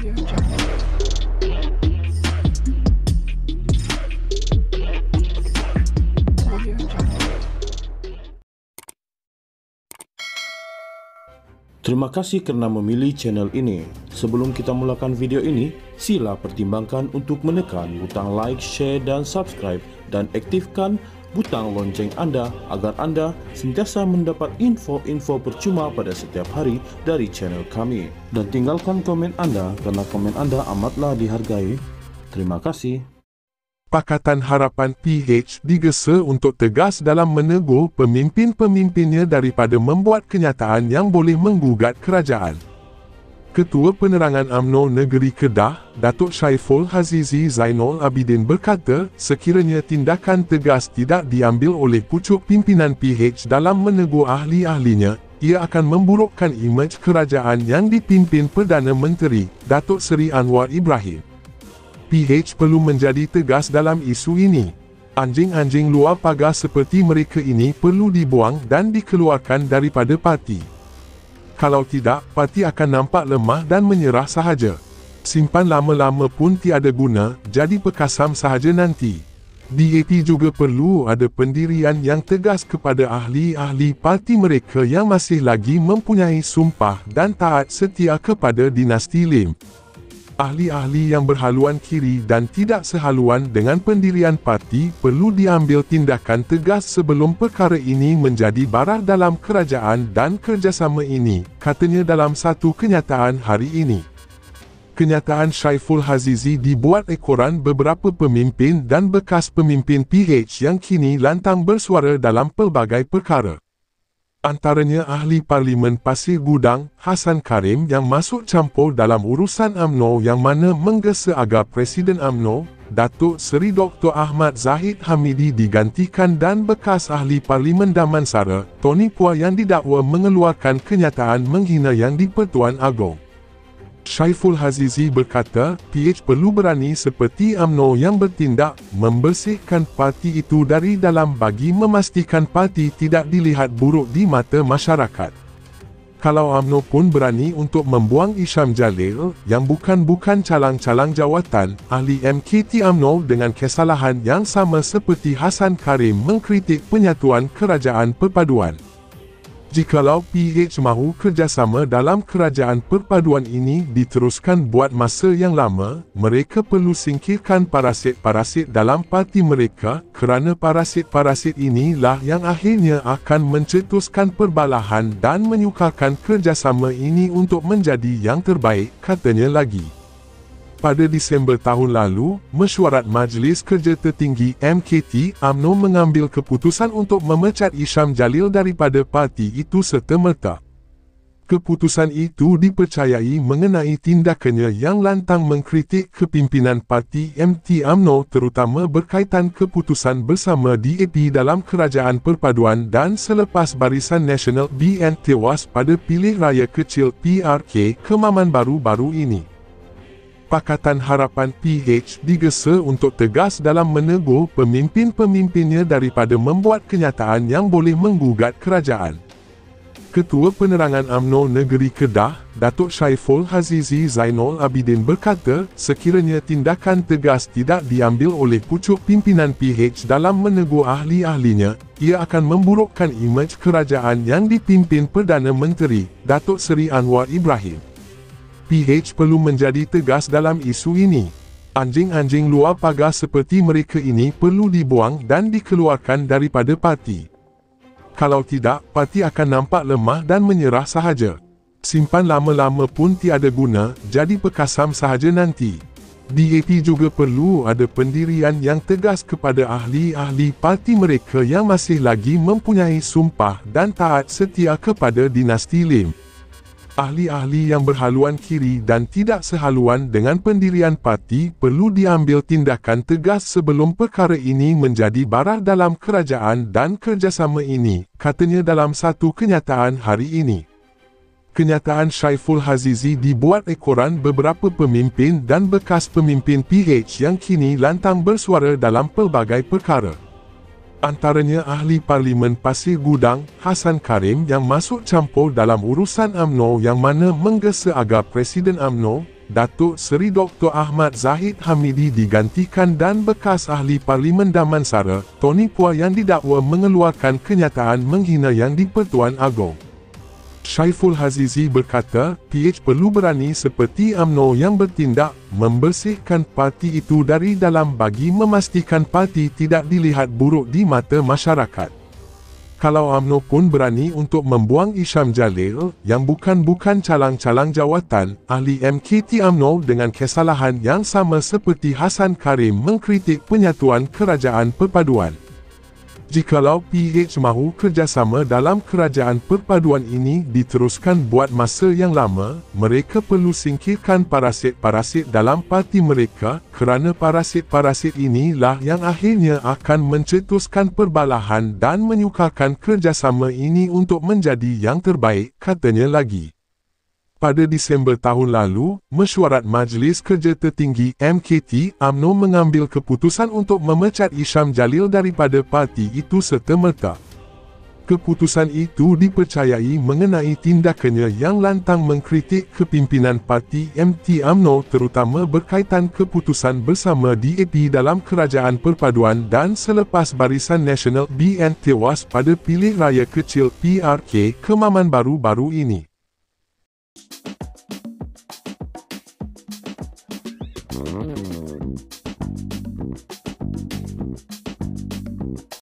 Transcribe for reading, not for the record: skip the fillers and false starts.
Terima kasih kerana memilih channel ini. Sebelum kita mulakan video ini, sila pertimbangkan untuk menekan butang like, share dan subscribe dan aktifkan butang lonceng anda agar anda sentiasa mendapat info-info percuma pada setiap hari dari channel kami. Dan tinggalkan komen anda kerana komen anda amatlah dihargai. Terima kasih. Pakatan Harapan PH digesa untuk tegas dalam menegur pemimpin-pemimpinnya daripada membuat kenyataan yang boleh menggugat kerajaan. Ketua Penerangan UMNO Negeri Kedah, Datuk Syaiful Hazizi Zainul Abidin berkata, sekiranya tindakan tegas tidak diambil oleh pucuk pimpinan PH dalam menegur ahli-ahlinya, ia akan memburukkan imej kerajaan yang dipimpin Perdana Menteri, Datuk Seri Anwar Ibrahim. PH perlu menjadi tegas dalam isu ini. Anjing-anjing luar pagar seperti mereka ini perlu dibuang dan dikeluarkan daripada parti. Kalau tidak, parti akan nampak lemah dan menyerah sahaja. Simpan lama-lama pun tiada guna, jadi pekasam sahaja nanti. DAP juga perlu ada pendirian yang tegas kepada ahli-ahli parti mereka yang masih lagi mempunyai sumpah dan taat setia kepada dinasti Lim. Ahli-ahli yang berhaluan kiri dan tidak sehaluan dengan pendirian parti perlu diambil tindakan tegas sebelum perkara ini menjadi barah dalam kerajaan dan kerjasama ini, katanya dalam satu kenyataan hari ini. Kenyataan Syaiful Hazizi dibuat ekoran beberapa pemimpin dan bekas pemimpin PH yang kini lantang bersuara dalam pelbagai perkara. Antaranya Ahli Parlimen Pasir Gudang, Hasan Karim yang masuk campur dalam urusan UMNO yang mana menggesa agar Presiden UMNO, Datuk Seri Dr. Ahmad Zahid Hamidi digantikan dan bekas Ahli Parlimen Damansara, Tony Phua yang didakwa mengeluarkan kenyataan menghina Yang di-Pertuan Agong. Syaiful Hazizi berkata, PH perlu berani seperti UMNO yang bertindak membersihkan parti itu dari dalam bagi memastikan parti tidak dilihat buruk di mata masyarakat. Kalau UMNO pun berani untuk membuang Isham Jalil yang bukan calang-calang jawatan, ahli MKT UMNO dengan kesalahan yang sama seperti Hasan Karim mengkritik penyatuan kerajaan perpaduan. Jikalau PH mahu kerjasama dalam kerajaan perpaduan ini diteruskan buat masa yang lama, mereka perlu singkirkan parasit-parasit dalam parti mereka kerana parasit-parasit inilah yang akhirnya akan mencetuskan perbalahan dan menyukarkan kerjasama ini untuk menjadi yang terbaik, katanya lagi. Pada Disember tahun lalu, Mesyuarat Majlis Kerja Tertinggi MKT UMNO mengambil keputusan untuk memecat Isham Jalil daripada parti itu serta-merta. Keputusan itu dipercayai mengenai tindakannya yang lantang mengkritik kepimpinan parti MT UMNO terutama berkaitan keputusan bersama DAP dalam kerajaan perpaduan dan selepas Barisan Nasional BN tewas pada pilihan raya kecil PRK Kemaman baru-baru ini. Pakatan Harapan PH digesa untuk tegas dalam menegur pemimpin-pemimpinnya daripada membuat kenyataan yang boleh menggugat kerajaan. Ketua Penerangan UMNO Negeri Kedah, Datuk Syaiful Hazizi Zainul Abidin berkata, sekiranya tindakan tegas tidak diambil oleh pucuk pimpinan PH dalam menegur ahli-ahlinya, ia akan memburukkan imej kerajaan yang dipimpin Perdana Menteri, Datuk Seri Anwar Ibrahim. PH perlu menjadi tegas dalam isu ini. Anjing-anjing luar pagar seperti mereka ini perlu dibuang dan dikeluarkan daripada parti. Kalau tidak, parti akan nampak lemah dan menyerah sahaja. Simpan lama-lama pun tiada guna, jadi pekasam sahaja nanti. DAP juga perlu ada pendirian yang tegas kepada ahli-ahli parti mereka yang masih lagi mempunyai sumpah dan taat setia kepada dinasti Lim. Ahli-ahli yang berhaluan kiri dan tidak sehaluan dengan pendirian parti perlu diambil tindakan tegas sebelum perkara ini menjadi barah dalam kerajaan dan kerjasama ini, katanya dalam satu kenyataan hari ini. Kenyataan Syaiful Hazizi dibuat ekoran beberapa pemimpin dan bekas pemimpin PH yang kini lantang bersuara dalam pelbagai perkara. Antaranya Ahli Parlimen Pasir Gudang, Hasan Karim yang masuk campur dalam urusan UMNO yang mana menggesa agar Presiden UMNO, Datuk Seri Dr. Ahmad Zahid Hamidi digantikan dan bekas ahli Parlimen Damansara, Tony Phua yang didakwa mengeluarkan kenyataan menghina Yang di-Pertuan Agong. Syaiful Hazizi berkata, PH perlu berani seperti UMNO yang bertindak, membersihkan parti itu dari dalam bagi memastikan parti tidak dilihat buruk di mata masyarakat. Kalau UMNO pun berani untuk membuang Isham Jalil, yang bukan calang-calang jawatan, ahli MKT UMNO dengan kesalahan yang sama seperti Hassan Karim mengkritik penyatuan Kerajaan Perpaduan. Jikalau PH mahu kerjasama dalam Kerajaan Perpaduan ini diteruskan buat masa yang lama, mereka perlu singkirkan parasit-parasit dalam parti mereka, kerana parasit-parasit inilah yang akhirnya akan mencetuskan perbalahan dan menyukarkan kerjasama ini untuk menjadi yang terbaik, katanya lagi. Pada Disember tahun lalu, Mesyuarat Majlis Kerja Tertinggi MKT UMNO mengambil keputusan untuk memecat Isham Jalil daripada parti itu serta-merta. Keputusan itu dipercayai mengenai tindakannya yang lantang mengkritik kepimpinan parti MT UMNO terutama berkaitan keputusan bersama DAP dalam Kerajaan Perpaduan dan selepas Barisan Nasional BN tewas pada pilihan raya kecil PRK Kemaman baru-baru ini.